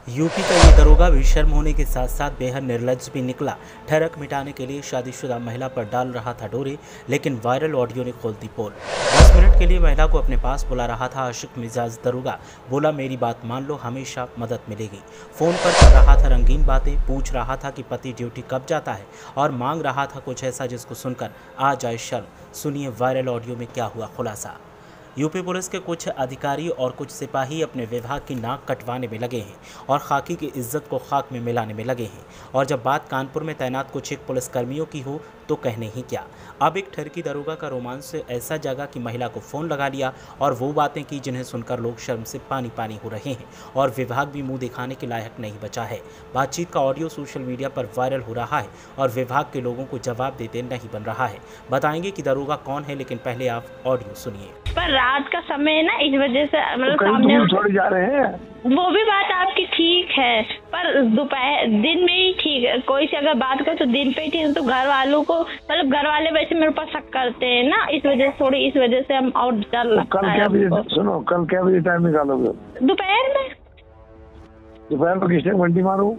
UP का ये दरोगा भी शर्म होने के साथ साथ बेहद निर्लज्ज भी निकला। ठरक मिटाने के लिए शादीशुदा महिला पर डाल रहा था डोरे, लेकिन वायरल ऑडियो ने खोल दी पोल। 10 मिनट के लिए महिला को अपने पास बुला रहा था आशिक मिजाज दरोगा। बोला, मेरी बात मान लो, हमेशा मदद मिलेगी। फोन पर कर रहा था रंगीन बातें, पूछ रहा था कि पति ड्यूटी कब जाता है और मांग रहा था कुछ ऐसा जिसको सुनकर आ जाए शर्म। सुनिए वायरल ऑडियो में क्या हुआ खुलासा। यूपी पुलिस के कुछ अधिकारी और कुछ सिपाही अपने विभाग की नाक कटवाने में लगे हैं और खाकी की इज्जत को खाक में मिलाने में लगे हैं। और जब बात कानपुर में तैनात कुछ एक पुलिसकर्मियों की हो तो कहने ही क्या। अब एक ठरकी दरोगा का रोमांच से ऐसा जगा कि महिला को फ़ोन लगा लिया और वो बातें की जिन्हें सुनकर लोग शर्म से पानी पानी हो रहे हैं और विभाग भी मुंह दिखाने के लायक नहीं बचा है। बातचीत का ऑडियो सोशल मीडिया पर वायरल हो रहा है और विभाग के लोगों को जवाब देते नहीं बन रहा है। बताएंगे कि दरोगा कौन है, लेकिन पहले आप ऑडियो सुनिए। पर रात का समय है ना, इस वजह से मतलब सामने छोड़ जा रहे हैं। वो भी बात आपकी ठीक है, पर दोपहर दिन में ही ठीक है। कोई से अगर बात करे तो दिन पे ही ठीक है, तो घर वालों को मतलब घर वाले वैसे मेरे ऊपर शक करते हैं ना, इस वजह से थोड़ी, इस वजह से हम और डर लगता है। कल क्या बजे सुनो, कल क्या बजे टाइम निकालोगे? दोपहर में। दोपहर में किस टाइम घंटी मारू?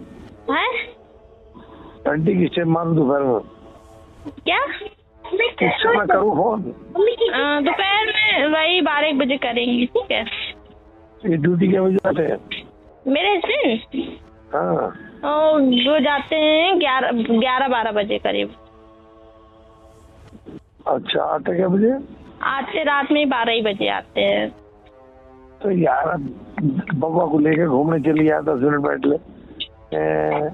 घंटी किस टाइम मारू दोपहर में? क्या किस समय करूँ फोन? दोपहर में वही 12 बजे करेंगे, ठीक है। ये ड्यूटी क्या बजे जाते हैं? मेरे हस्बैंड वो जाते हैं 11-12 बजे करीब। अच्छा, आते क्या बजे? आते रात में 12 ही बजे आते हैं। तो यार बब्बा को लेके घूमने चली जाए, 10 मिनट बैठ ले।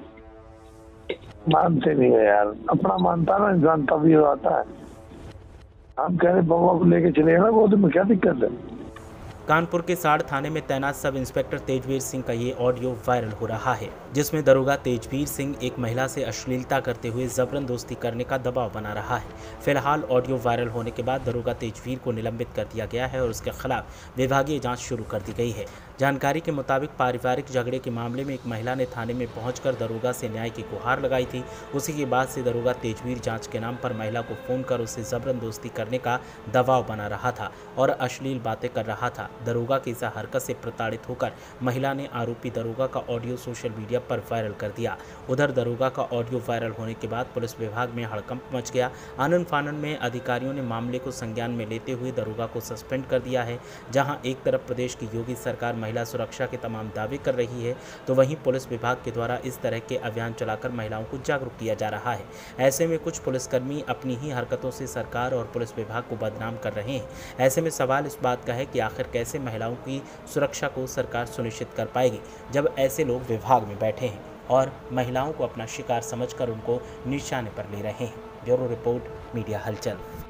मानते नहीं है यार, अपना मानता ना इंसान तभी आता है। हम कह रहे बब्बा को लेके चले ना, वो तो में क्या दिक्कत है। कानपुर के साड़ थाने में तैनात सब इंस्पेक्टर तेजवीर सिंह का ये ऑडियो वायरल हो रहा है, जिसमें दरोगा तेजवीर सिंह एक महिला से अश्लीलता करते हुए जबरन दोस्ती करने का दबाव बना रहा है। फिलहाल ऑडियो वायरल होने के बाद दरोगा तेजवीर को निलंबित कर दिया गया है और उसके खिलाफ विभागीय जांच शुरू कर दी गई है। जानकारी के मुताबिक पारिवारिक झगड़े के मामले में एक महिला ने थाने में पहुंचकर दरोगा से न्याय की गुहार लगाई थी। उसी के बाद से दरोगा तेजवीर जांच के नाम पर महिला को फोन कर उससे जबरन दोस्ती करने का दबाव बना रहा था और अश्लील बातें कर रहा था। दरोगा की इस हरकत से प्रताड़ित होकर महिला ने आरोपी दरोगा का ऑडियो सोशल मीडिया पर वायरल कर दिया। उधर दरोगा का ऑडियो वायरल होने के बाद पुलिस विभाग में हड़कंप मच गया। आनन फानन में अधिकारियों ने मामले को संज्ञान में लेते हुए दरोगा को सस्पेंड कर दिया है। जहां एक तरफ प्रदेश की योगी सरकार महिला सुरक्षा के तमाम दावे कर रही है, तो वहीं पुलिस विभाग के द्वारा इस तरह के अभियान चलाकर महिलाओं को जागरूक किया जा रहा है। ऐसे में कुछ पुलिसकर्मी अपनी ही हरकतों से सरकार और पुलिस विभाग को बदनाम कर रहे हैं। ऐसे में सवाल इस बात का है कि आखिर कैसे महिलाओं की सुरक्षा को सरकार सुनिश्चित कर पाएगी, जब ऐसे लोग विभाग में बैठे हैं और महिलाओं को अपना शिकार समझकर उनको निशाने पर ले रहे हैं। ब्यूरो रिपोर्ट, मीडिया हलचल।